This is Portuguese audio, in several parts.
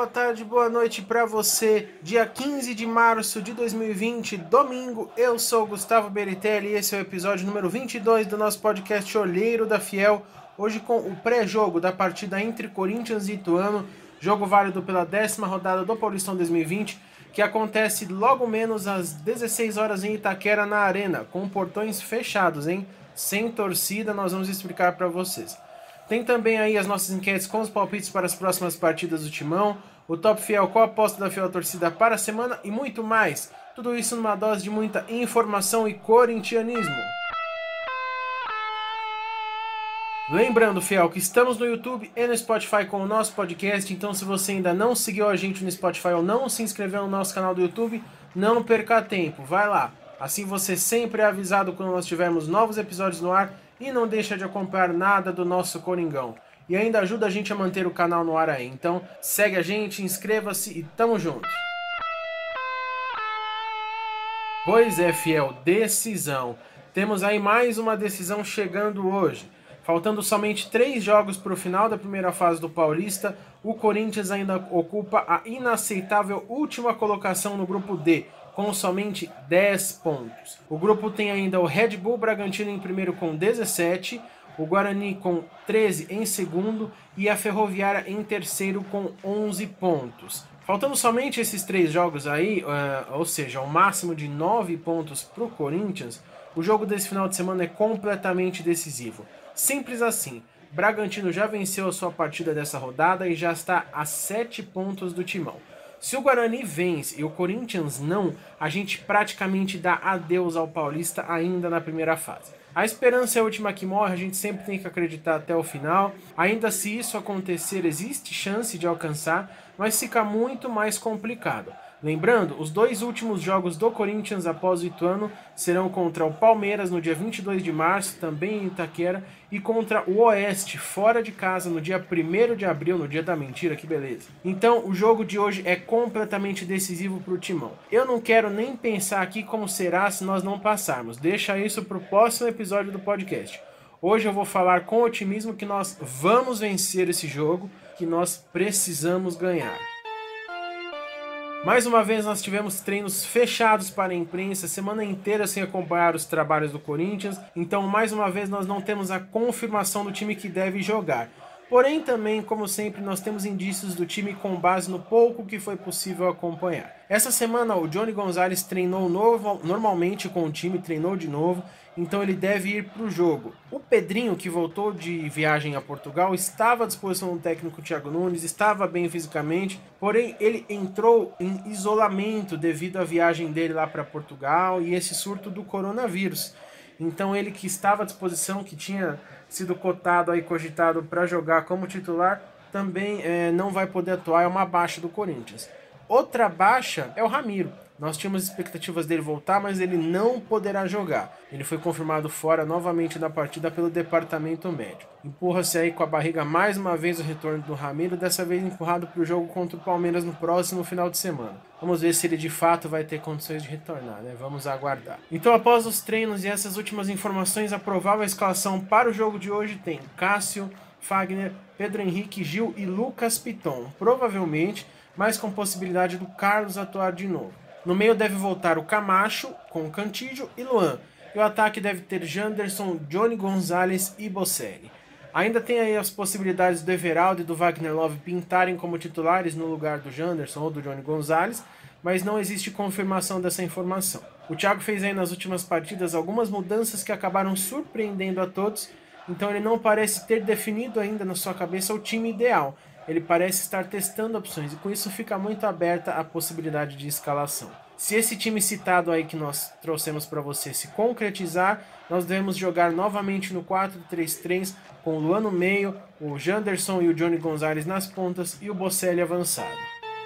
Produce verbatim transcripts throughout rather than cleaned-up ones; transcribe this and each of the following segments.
boa tarde, boa noite para você. Dia quinze de março de dois mil e vinte, domingo, eu sou o Gustavo Beritelli e esse é o episódio número vinte e dois do nosso podcast Olheiro da Fiel. Hoje com o pré-jogo da partida entre Corinthians e Ituano, jogo válido pela décima rodada do Paulistão dois mil e vinte, que acontece logo menos às dezesseis horas em Itaquera, na Arena, com portões fechados, hein? Sem torcida, nós vamos explicar para vocês. Tem também aí as nossas enquetes com os palpites para as próximas partidas do Timão, o Top Fiel com a aposta da Fiel Torcida para a semana e muito mais. Tudo isso numa dose de muita informação e corintianismo. Lembrando, Fiel, que estamos no YouTube e no Spotify com o nosso podcast, então se você ainda não seguiu a gente no Spotify ou não se inscreveu no nosso canal do YouTube, não perca tempo, vai lá. Assim você sempre é avisado quando nós tivermos novos episódios no ar e não deixa de acompanhar nada do nosso Coringão. E ainda ajuda a gente a manter o canal no ar aí. Então segue a gente, inscreva-se e tamo junto. Pois é, Fiel, decisão. Temos aí mais uma decisão chegando hoje. Faltando somente três jogos para o final da primeira fase do Paulista, o Corinthians ainda ocupa a inaceitável última colocação no grupo D, com somente dez pontos. O grupo tem ainda o Red Bull Bragantino em primeiro com dezessete, o Guarani com treze em segundo e a Ferroviária em terceiro com onze pontos. Faltando somente esses três jogos aí, uh, ou seja, o um máximo de nove pontos para o Corinthians, o jogo desse final de semana é completamente decisivo. Simples assim, Bragantino já venceu a sua partida dessa rodada e já está a sete pontos do Timão. Se o Guarani vence e o Corinthians não, a gente praticamente dá adeus ao Paulista ainda na primeira fase. A esperança é a última que morre, a gente sempre tem que acreditar até o final. Ainda se isso acontecer, existe chance de alcançar, mas fica muito mais complicado. Lembrando, os dois últimos jogos do Corinthians após o Ituano serão contra o Palmeiras no dia vinte e dois de março, também em Itaquera, e contra o Oeste, fora de casa, no dia primeiro de abril, no dia da mentira, que beleza. Então, o jogo de hoje é completamente decisivo para o Timão. Eu não quero nem pensar aqui como será se nós não passarmos, deixa isso para o próximo episódio do podcast. Hoje eu vou falar com otimismo que nós vamos vencer esse jogo, que nós precisamos ganhar. Mais uma vez nós tivemos treinos fechados para a imprensa, semana inteira sem acompanhar os trabalhos do Corinthians, então mais uma vez nós não temos a confirmação do time que deve jogar. Porém também, como sempre, nós temos indícios do time com base no pouco que foi possível acompanhar. Essa semana o Johnny Gonzalez treinou novo, normalmente com o time, treinou de novo, então ele deve ir para o jogo. O Pedrinho, que voltou de viagem a Portugal, estava à disposição do técnico Thiago Nunes, estava bem fisicamente, porém ele entrou em isolamento devido à viagem dele lá para Portugal e esse surto do coronavírus. Então ele que estava à disposição, que tinha sido cotado aí, cogitado para jogar como titular, também é, não vai poder atuar, é uma baixa do Corinthians. Outra baixa é o Ramiro. Nós tínhamos expectativas dele voltar, mas ele não poderá jogar. Ele foi confirmado fora novamente da partida pelo departamento médico. Empurra-se aí com a barriga mais uma vez o retorno do Ramiro, dessa vez empurrado para o jogo contra o Palmeiras no próximo final de semana. Vamos ver se ele de fato vai ter condições de retornar, né? Vamos aguardar. Então, após os treinos e essas últimas informações, a provável escalação para o jogo de hoje tem Cássio, Fagner, Pedro Henrique, Gil e Lucas Piton. Provavelmente, mas com possibilidade do Carlos atuar de novo. No meio deve voltar o Camacho, com Cantígio e Luan. E o ataque deve ter Janderson, Johnny Gonzalez e Bocelli. Ainda tem aí as possibilidades do Everaldo e do Wagner Love pintarem como titulares no lugar do Janderson ou do Johnny Gonzalez, mas não existe confirmação dessa informação. O Thiago fez aí nas últimas partidas algumas mudanças que acabaram surpreendendo a todos, então ele não parece ter definido ainda na sua cabeça o time ideal. Ele parece estar testando opções e com isso fica muito aberta a possibilidade de escalação. Se esse time citado aí que nós trouxemos para você se concretizar, nós devemos jogar novamente no quatro três três com o Luan no meio, o Janderson e o Johnny Gonzalez nas pontas e o Bocelli avançado.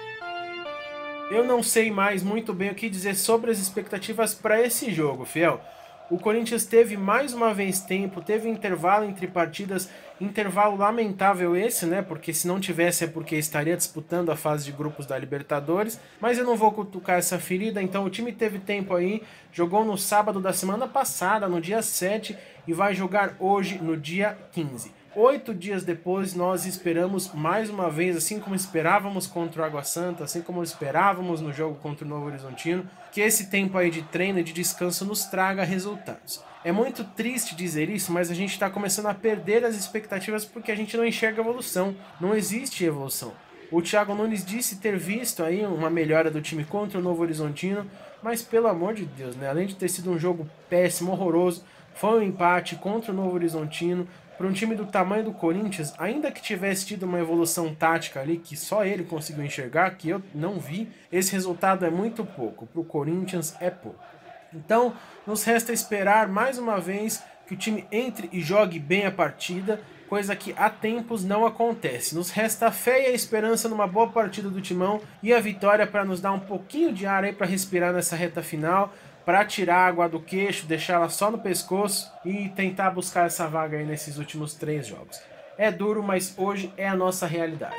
Eu não sei mais muito bem o que dizer sobre as expectativas para esse jogo, Fiel. O Corinthians teve mais uma vez tempo, teve intervalo entre partidas, intervalo lamentável esse, né? Porque se não tivesse é porque estaria disputando a fase de grupos da Libertadores. Mas eu não vou cutucar essa ferida, então o time teve tempo aí, jogou no sábado da semana passada, no dia sete, e vai jogar hoje, no dia quinze. Oito dias depois, nós esperamos mais uma vez, assim como esperávamos contra o Água Santa, assim como esperávamos no jogo contra o Novo Horizontino, que esse tempo aí de treino e de descanso nos traga resultados. É muito triste dizer isso, mas a gente está começando a perder as expectativas porque a gente não enxerga evolução. Não existe evolução. O Thiago Nunes disse ter visto aí uma melhora do time contra o Novo Horizontino, mas pelo amor de Deus, né? Além de ter sido um jogo péssimo, horroroso, foi um empate contra o Novo Horizontino. Para um time do tamanho do Corinthians, ainda que tivesse tido uma evolução tática ali, que só ele conseguiu enxergar, que eu não vi, esse resultado é muito pouco. Para o Corinthians é pouco. Então, nos resta esperar mais uma vez que o time entre e jogue bem a partida, coisa que há tempos não acontece. Nos resta a fé e a esperança numa boa partida do Timão e a vitória para nos dar um pouquinho de ar aí para respirar nessa reta final, para tirar a água do queixo, deixá-la só no pescoço e tentar buscar essa vaga aí nesses últimos três jogos. É duro, mas hoje é a nossa realidade.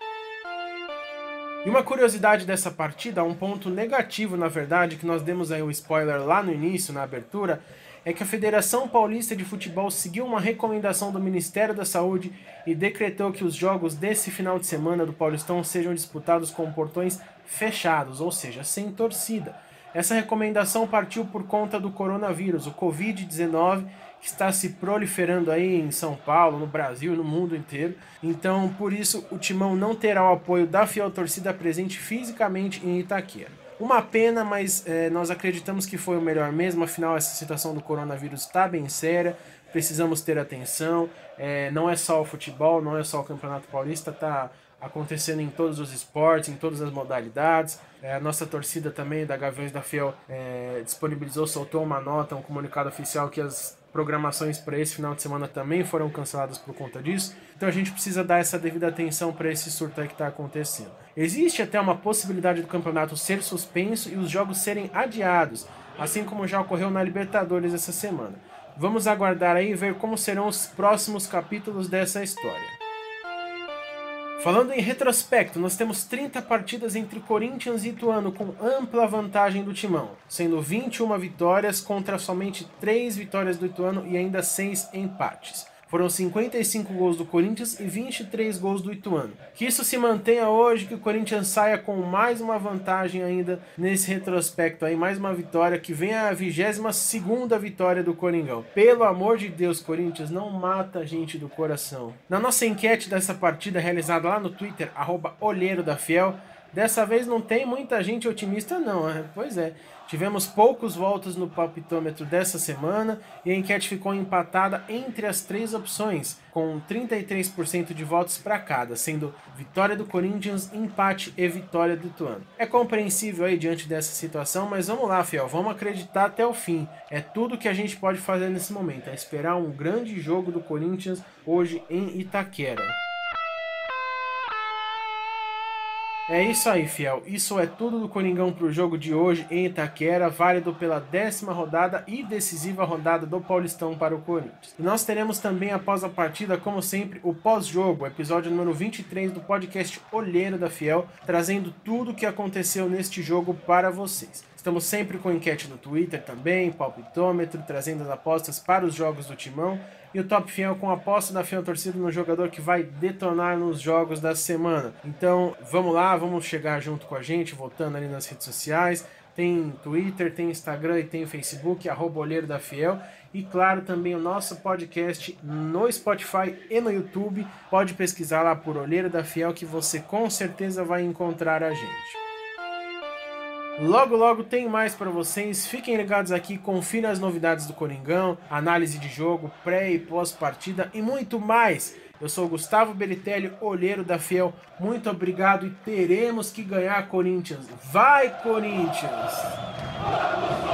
E uma curiosidade dessa partida, um ponto negativo na verdade, que nós demos aí o spoiler lá no início, na abertura, é que a Federação Paulista de Futebol seguiu uma recomendação do Ministério da Saúde e decretou que os jogos desse final de semana do Paulistão sejam disputados com portões fechados, ou seja, sem torcida. Essa recomendação partiu por conta do coronavírus, o covid dezenove, que está se proliferando aí em São Paulo, no Brasil e no mundo inteiro. Então, por isso, o Timão não terá o apoio da fiel torcida presente fisicamente em Itaquera. Uma pena, mas é, nós acreditamos que foi o melhor mesmo, afinal essa situação do coronavírus está bem séria, precisamos ter atenção, é, não é só o futebol, não é só o Campeonato Paulista, está acontecendo em todos os esportes, em todas as modalidades. É, a nossa torcida também, da Gaviões da Fiel, é, disponibilizou, soltou uma nota, um comunicado oficial que as programações para esse final de semana também foram canceladas por conta disso. Então a gente precisa dar essa devida atenção para esse surto aí que está acontecendo. Existe até uma possibilidade do campeonato ser suspenso e os jogos serem adiados, assim como já ocorreu na Libertadores essa semana. Vamos aguardar aí e ver como serão os próximos capítulos dessa história. Falando em retrospecto, nós temos trinta partidas entre Corinthians e Ituano com ampla vantagem do Timão, sendo vinte e uma vitórias contra somente três vitórias do Ituano e ainda seis empates. Foram cinquenta e cinco gols do Corinthians e vinte e três gols do Ituano. Que isso se mantenha hoje, que o Corinthians saia com mais uma vantagem ainda nesse retrospecto aí, mais uma vitória, que venha a vigésima segunda vitória do Coringão. Pelo amor de Deus, Corinthians, não mata a gente do coração. Na nossa enquete dessa partida realizada lá no Twitter, arroba Olheiro da Fiel, dessa vez não tem muita gente otimista não, né? Pois é. Tivemos poucos votos no palpitômetro dessa semana e a enquete ficou empatada entre as três opções, com trinta e três por cento de votos para cada, sendo vitória do Corinthians, empate e vitória do Ituano. É compreensível aí diante dessa situação, mas vamos lá, fiel, vamos acreditar até o fim. É tudo que a gente pode fazer nesse momento, é esperar um grande jogo do Corinthians hoje em Itaquera. É isso aí, fiel. Isso é tudo do Coringão para o jogo de hoje em Itaquera, válido pela décima rodada e decisiva rodada do Paulistão para o Corinthians. E nós teremos também, após a partida, como sempre, o pós-jogo, episódio número vinte e três do podcast Olheiro da Fiel, trazendo tudo o que aconteceu neste jogo para vocês. Estamos sempre com enquete no Twitter também, palpitômetro, trazendo as apostas para os jogos do Timão. E o Top Fiel com a aposta da Fiel Torcida no jogador que vai detonar nos jogos da semana. Então, vamos lá, vamos chegar junto com a gente, votando ali nas redes sociais. Tem Twitter, tem Instagram e tem Facebook, arroba Olheiro da Fiel. E claro, também o nosso podcast no Spotify e no YouTube. Pode pesquisar lá por Olheiro da Fiel que você com certeza vai encontrar a gente. Logo, logo tem mais para vocês. Fiquem ligados aqui, confiram as novidades do Coringão, análise de jogo, pré e pós-partida e muito mais. Eu sou o Gustavo Belitelli, Olheiro da Fiel. Muito obrigado e teremos que ganhar, Corinthians. Vai, Corinthians!